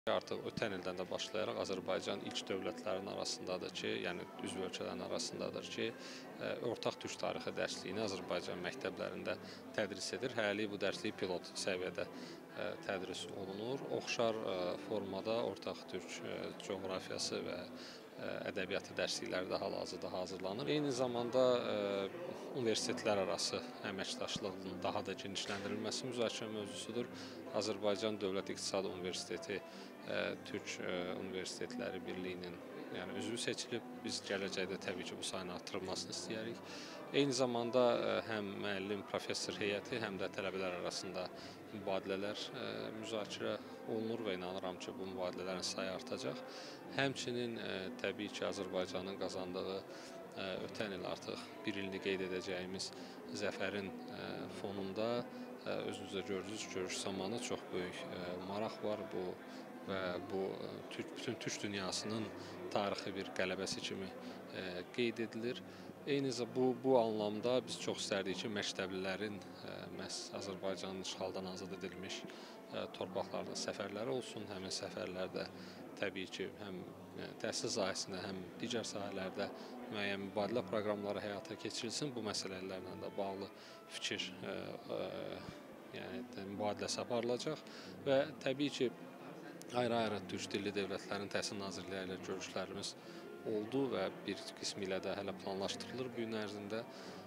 Artıq ötən ildən də başlayaraq Azərbaycan ilk dövlətlərin arasındadır ki, yəni üzv ölkələrin arasındadır ki, ortaq türk tarixi dərsliyini Azərbaycan məktəblərində tədris edir. Hələlik bu dərslik pilot səviyyədə tədris olunur. Oxşar formada ortaq türk coğrafiyası və ədəbiyyatı dərslikləri də hal-hazırda hazırlanır. Eyni zamanda universitetlər arası əməkdaşlığın daha da genişləndirilməsi müzakirə mövzusudur. Azərbaycan Dövlət İqtisad Universiteti Türk Universitetləri Birliyinin üzvü seçilib. Biz gələcəkdə təbii ki, bu sayının artırılmasını istəyərik. Eyni zamanda həm müəllim, professor heyəti, həm də tələbələr arasında mübadilələr müzakirə olunur və inanıram ki, bu mübadilələrin sayı artacaq. Həmçinin təbii ki, Azərbaycanın qazandığı ötən il artıq bir ilini qeyd edəcəyimiz zəfərin fonunda özünüzdə gördünüz, görüş zamanı çox böyük maraq var və bu bütün türk dünyasının tarixi bir qələbəsi kimi qeyd edilir. Eyni zamanda bu anlamda biz çox istərdik ki, məktəblilərin məhz Azərbaycanın işğaldan azad edilmiş torpaqlarına səfərləri olsun. Həmin səfərlərdə təbii ki, həm təhsil sahəsində, həm digər sahələrdə müəyyən mübadilə proqramları həyata keçirilsin. Bu məsələlərlə də bağlı fikir mübadiləsi aparılacaq və təbii ki, ayrı-ayrı türk dilli dövlətlərin təhsil nazirləri ilə görüşlərimiz oldu və bir qismi ilə də hələ planlaşdırılır bu gün ərzində.